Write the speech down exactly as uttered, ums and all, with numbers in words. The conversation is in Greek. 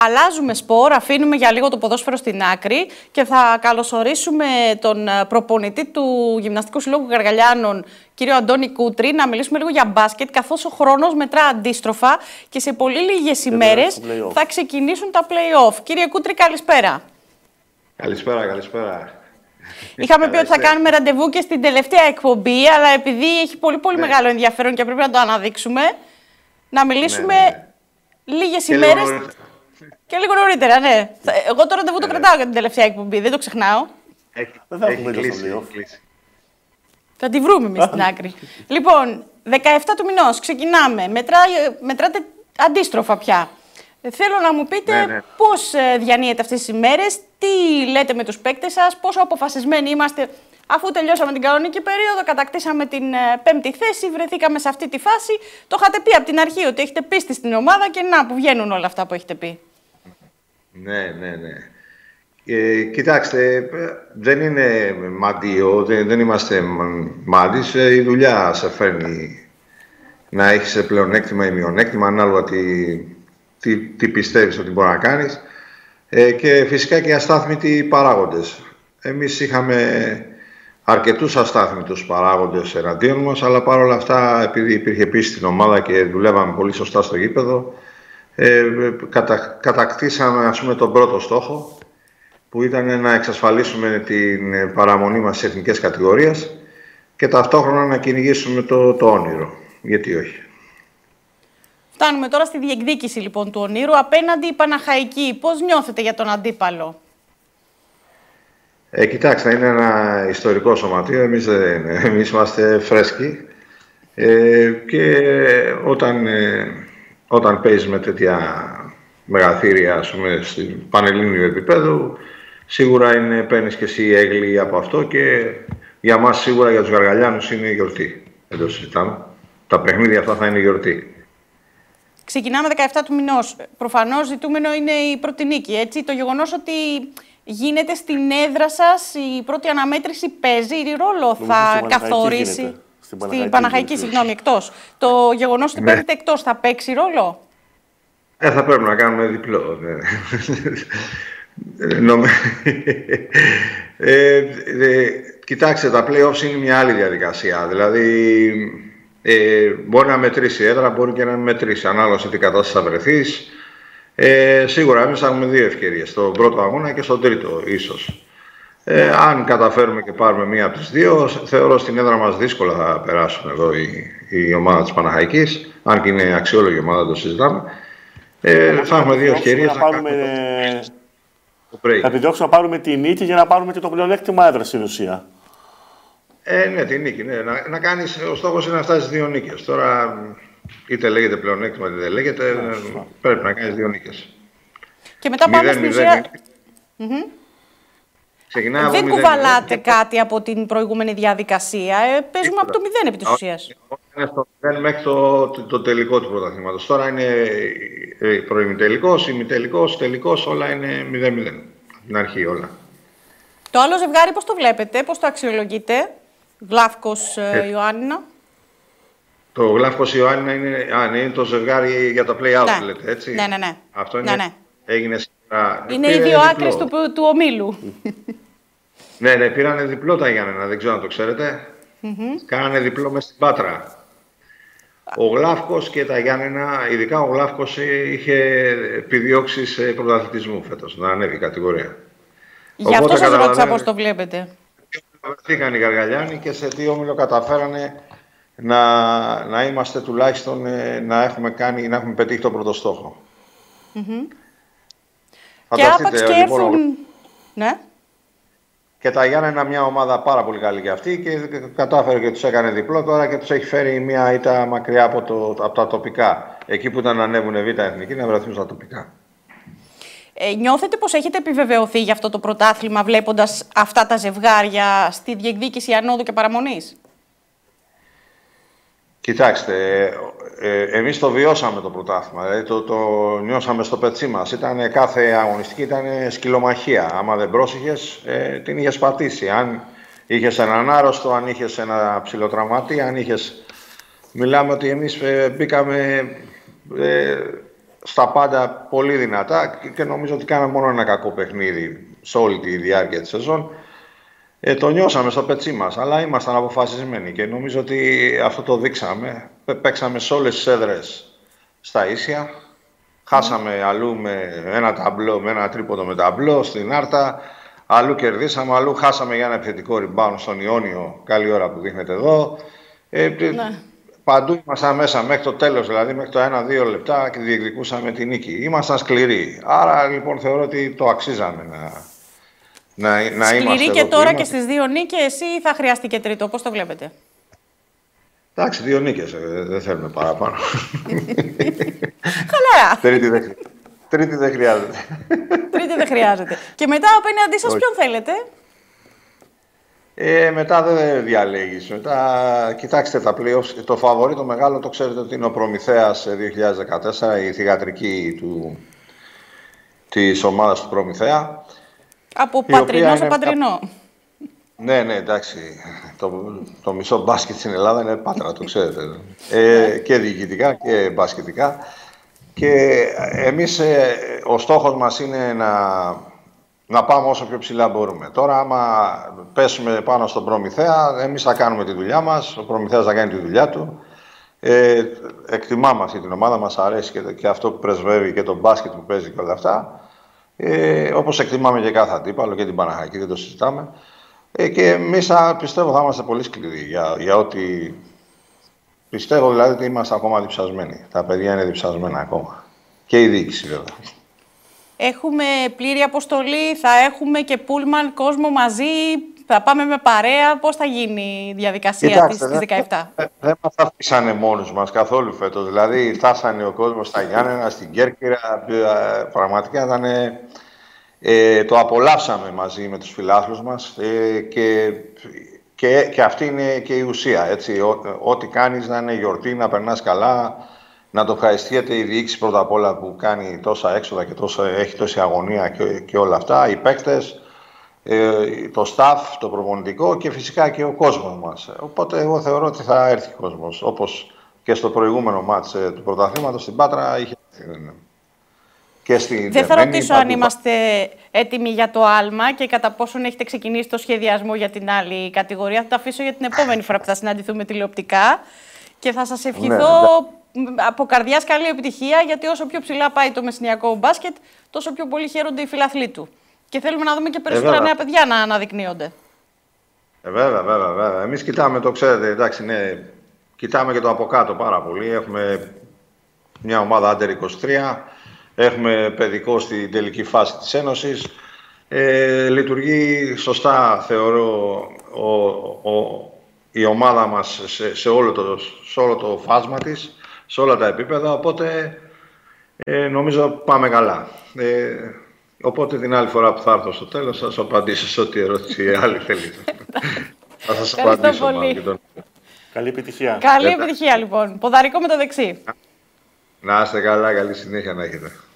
Αλλάζουμε σπορ, αφήνουμε για λίγο το ποδόσφαιρο στην άκρη και θα καλωσορίσουμε τον προπονητή του Γυμναστικού Συλλόγου Γαργαλιάνων, κύριο Αντώνη Κούτρη, να μιλήσουμε λίγο για μπάσκετ, καθώς ο χρόνος μετρά αντίστροφα και σε πολύ λίγες ημέρες θα ξεκινήσουν τα play-off. Κύριε Κούτρη, καλησπέρα. Καλησπέρα, καλησπέρα. Είχαμε πει ότι θα κάνουμε ραντεβού και στην τελευταία εκπομπή, αλλά επειδή έχει πολύ πολύ ναι. μεγάλο ενδιαφέρον και πρέπει να το αναδείξουμε, να μιλήσουμε ναι, ναι. λίγες και ημέρες λίγο και λίγο νωρίτερα, ναι. Εγώ το ραντεβού ναι. το κρατάω για την τελευταία εκπομπή, δεν το ξεχνάω. Δεν θα έχουμε κλείσει. Θα τη βρούμε εμείς στην άκρη. Λοιπόν, δεκαεφτά του μηνός ξεκινάμε, Μετρά, μετράτε αντίστροφα πια. Θέλω να μου πείτε ναι, ναι. πώς διανύετε αυτές τις ημέρες, τι λέτε με τους παίκτες σας, πόσο αποφασισμένοι είμαστε, αφού τελειώσαμε την κανονική περίοδο, κατακτήσαμε την πέμπτη θέση, βρεθήκαμε σε αυτή τη φάση. Το είχατε πει από την αρχή ότι έχετε πίστη στην ομάδα και να που βγαίνουν όλα αυτά που έχετε πει. Ναι, ναι, ναι. Ε, κοιτάξτε, δεν είναι μαντίο, δεν, δεν είμαστε μάντις. Η δουλειά σε φέρνει να έχεις πλεονέκτημα ή μειονέκτημα, ανάλογα τι, τι, τι πιστεύεις ότι μπορεί να κάνεις. Ε, και φυσικά και αστάθμητοι παράγοντες. Εμείς είχαμε αρκετούς αστάθμητους παράγοντες εναντίον μας, αλλά παρόλα αυτά, επειδή υπήρχε πίστη στην ομάδα και δουλεύαμε πολύ σωστά στο γήπεδο, ε, κατα, κατακτήσαμε ας πούμε τον πρώτο στόχο, που ήταν να εξασφαλίσουμε την παραμονή μας σε εθνικές κατηγορίες και ταυτόχρονα να κυνηγήσουμε το, το όνειρο. Γιατί όχι. Φτάνουμε τώρα στη διεκδίκηση λοιπόν του ονείρου απέναντι η Παναχαϊκή. Πώς νιώθετε για τον αντίπαλο? Ε, κοιτάξτε, είναι ένα ιστορικό σωματείο. Εμείς, εμείς είμαστε φρέσκοι ε, και όταν, ε, όταν παίζεις με τέτοια μεγαθύρια, ας πούμε, στην πανελλήνιου επίπεδου, σίγουρα είναι, παίρνεις και εσύ έγκλη από αυτό και για μας σίγουρα, για τους Γαργαλιάνους, είναι γιορτή. Δεν το συζητάμε. Τα παιχνίδια αυτά θα είναι γιορτή. Ξεκινάμε δεκαεφτά του μηνός. Προφανώς ζητούμενο είναι η πρώτη νίκη, έτσι. Το γεγονός ότι γίνεται στην έδρα σας η πρώτη αναμέτρηση παίζει ρόλο, θα καθορίσει. Στην Παναχαϊκή, Παναχαϊκή συγγνώμη, εκτός. Το γεγονός ότι ναι. παίζετε εκτός θα παίξει ρόλο? Ε, θα πρέπει να κάνουμε διπλό. Ναι. ε, ε, κοιτάξτε, τα play-offs είναι μια άλλη διαδικασία. Δηλαδή, ε, μπορεί να μετρήσει η έδρα, μπορεί και να μετρήσει, ανάλογα σε τι κατάσταση θα βρεθείς. Ε, σίγουρα, εμείς θα έχουμε δύο ευκαιρίες, στον πρώτο αγώνα και στον τρίτο, ίσως. Ε, αν καταφέρουμε και πάρουμε μία από τις δύο, θεωρώ στην έδρα μας δύσκολα θα περάσουν εδώ η, η ομάδα της Παναχαϊκής, αν και είναι αξιόλογη ομάδα, το συζητάμε. Ε, θα έχουμε δύο ευκαιρίες να πάρουμε... Θα επιδιώξουμε να πάρουμε τη νίκη για να πάρουμε και το πλεονέκτημα έδρα στην ουσία. Ε, ναι, τη νίκη. Ναι. Να, να κάνεις, ο στόχος είναι να φτάσεις δύο νίκες. Τώρα, είτε λέγεται πλεονέκτημα, είτε δεν λέγεται, yeah, πρέπει να κάνεις δύο νίκες. Και μετά πάμε στην ουσία. Mm-hmm. Δεν κουβαλάτε κάτι από την προηγούμενη διαδικασία. Ε, παίζουμε από το μηδέν επί της ουσίας. Είναι στο μηδέν μέχρι το, το, το τελικό του πρωταθλήματος. Τώρα είναι προημιτελικός, ημιτελικός, τελικός, όλα είναι μηδέν μηδέν. Από την αρχή όλα. Το άλλο ζευγάρι πώς το βλέπετε, πώς το αξιολογείτε, Γλάφκος ε, Ιωάννινα? Το Γλάφκος Ιωάννινα είναι, α, ναι, είναι το ζευγάρι για τα play-out, ναι. λέτε, έτσι. Ναι, ναι, ναι. Αυτό είναι, ναι, ναι. έγινε σήμερα. Είναι οι δύο άκρες του, του ομίλου. Ναι, ναι, πήρανε διπλό τα Γιάννενα, δεν ξέρω αν το ξέρετε. Mm-hmm. Κάνανε διπλό μες στην Πάτρα. Ο Γλάφκος και τα Γιάννενα, ειδικά ο Γλάφκος, είχε επιδιώξεις πρωταθλητισμού φέτος, να ανέβει η κατηγορία. Γι' αυτό σας ρώτησα πώς το βλέπετε. Βρεθήκαν οι Γαργαλιάνοι και σε τι όμιλο καταφέρανε να, να είμαστε τουλάχιστον, να έχουμε, κάνει, να έχουμε πετύχει τον πρώτο στόχο. Mm-hmm. Και άπαξ και έρθουν... Ναι. Και τα Γιάννενα μια ομάδα πάρα πολύ καλή για αυτή και κατάφερε και τους έκανε διπλό τώρα και τους έχει φέρει μια ήττα μακριά από, το, από τα τοπικά. Εκεί που ήταν να ανέβουν β' εθνική, να βρεθούν στα τοπικά. Ε, νιώθετε πως έχετε επιβεβαιωθεί για αυτό το πρωτάθλημα βλέποντας αυτά τα ζευγάρια στη διεκδίκηση ανόδου και παραμονής? Κοιτάξτε, ε, εμείς το βιώσαμε το πρωτάθλημα, δηλαδή το, το νιώσαμε στο πετσί μας. Ήταν, κάθε αγωνιστική ήταν σκυλομαχία. Άμα δεν πρόσεχες, ε, την είχες πατήσει. Αν είχες έναν άρρωστο, αν είχες ένα ψηλοτραυματή, αν είχες... Μιλάμε ότι εμείς ε, μπήκαμε... Ε, στα πάντα πολύ δυνατά και νομίζω ότι κάναμε μόνο ένα κακό παιχνίδι σε όλη τη διάρκεια της σεζόν. Ε, το νιώσαμε στο πετσί μας, αλλά ήμασταν αποφασισμένοι και νομίζω ότι αυτό το δείξαμε. Παίξαμε σε όλες τις έδρες στα ίσια. Χάσαμε αλλού με ένα ταμπλό, με ένα τρίποντο με ταμπλό στην Άρτα. Αλλού κερδίσαμε, αλλού χάσαμε για ένα επιθετικό rebound στον Ιόνιο. Καλή ώρα που δείχνετε εδώ. Ε, ναι. Παντού ήμασταν μέσα μέχρι το τέλος, δηλαδή μέχρι το ένα δύο λεπτά και διεκδικούσαμε την νίκη. Ήμασταν σκληροί. Άρα λοιπόν θεωρώ ότι το αξίζαμε να, να, να σκληροί είμαστε και εδώ τώρα και στις δύο νίκες ή θα χρειαστεί και τρίτο, πώς το βλέπετε? Εντάξει, δύο νίκες, ε, δεν θέλουμε παραπάνω. Χαλαρά. Τρίτη δεν, τρίτη δεν χρειάζεται. Τρίτη δεν χρειάζεται. Και μετά απέναντί σας ποιον θέλετε? Ε, μετά δεν διαλέγεις. Μετά, κοιτάξτε τα playoffs. Το φαβορί το μεγάλο το ξέρετε ότι είναι ο Προμηθέας δύο χιλιάδες δεκατέσσερα, η θυγατρική του, της ομάδας του Προμηθέα. Από πατρινό σε πατρινό. Ναι, ναι, εντάξει. Το, το μισό μπάσκετ στην Ελλάδα είναι Πάτρα, το ξέρετε. ε, και διοικητικά και μπασκετικά. Και εμείς, ε, ο στόχος μας είναι να, να πάμε όσο πιο ψηλά μπορούμε. Τώρα, άμα πέσουμε πάνω στον Προμηθέα, εμείς θα κάνουμε τη δουλειά μας, ο Προμηθέας θα κάνει τη δουλειά του. Ε, εκτιμάμε αυτή την ομάδα, μας αρέσει και, και αυτό που πρεσβεύει και το μπάσκετ που παίζει και όλα αυτά. Ε, όπως εκτιμάμε και κάθε αντίπαλο και την Παναχαϊκή, δεν το συζητάμε. Ε, και εμείς πιστεύω θα είμαστε πολύ σκληροί για, για ό,τι... Πιστεύω δηλαδή ότι είμαστε ακόμα διψασμένοι. Τα παιδιά είναι διψασμένα ακόμα. Και η διοίκηση βέβαια. Έχουμε πλήρη αποστολή, θα έχουμε και πούλμαν κόσμο μαζί, θα πάμε με παρέα. Πώς θα γίνει η διαδικασία Κοιτάξτε, της δεκαεπτά? Δεν δε μας αφήσανε μόνους μας καθόλου φέτος. Δηλαδή φτάσανε ο κόσμος στα Γιάννενα, στην Κέρκυρα. Πραγματικά ήταν... Ε, το απολαύσαμε μαζί με τους φιλάθλους μας ε, και, και, και αυτή είναι και η ουσία. Έτσι, ό,τι κάνεις να είναι γιορτή, να περνάς καλά, να το ευχαριστιέται η διοίκηση πρώτα απ' όλα που κάνει τόσα έξοδα και τόσα, έχει τόση αγωνία και, και όλα αυτά, οι παίκτες, ε, το staff, το προπονητικό και φυσικά και ο κόσμος μας. Οπότε εγώ θεωρώ ότι θα έρθει ο κόσμος, όπως και στο προηγούμενο μάτς ε, του πρωταθλήματος στην Πάτρα είχε έρθει. Και στη Δεν θα ρωτήσω αν είμαστε έτοιμοι για το άλμα και κατά πόσον έχετε ξεκινήσει το σχεδιασμό για την άλλη κατηγορία. Θα το αφήσω για την επόμενη φορά που θα συναντηθούμε τηλεοπτικά. Και θα σας ευχηθώ ναι, ναι. από καρδιάς καλή επιτυχία, γιατί όσο πιο ψηλά πάει το μεσηνιακό μπάσκετ, τόσο πιο πολύ χαίρονται οι φιλαθλοί του. Και θέλουμε να δούμε και περισσότερα ε, νέα παιδιά να αναδεικνύονται. Ε, βέβαια, βέβαια, βέβαια. Εμείς κοιτάμε, το ξέρετε, εντάξει, ναι, κοιτάμε και το από κάτω πάρα πολύ. Έχουμε μια ομάδα Under είκοσι τρία. Έχουμε παιδικό στην τελική φάση της Ένωσης. Ε, λειτουργεί σωστά, θεωρώ, ο, ο, η ομάδα μας σε, σε, όλο το, σε όλο το φάσμα της, σε όλα τα επίπεδα, οπότε ε, νομίζω πάμε καλά. Ε, οπότε την άλλη φορά που θα έρθω στο τέλος θα σας απαντήσω σε ό,τι ερώτηση άλλη θέλετε. Θα σας απαντήσω πολύ. Τον... Καλή επιτυχία. Καλή επιτυχία λοιπόν. Ποδαρικό με το δεξί. Να είστε καλά, καλή συνέχεια να έχετε.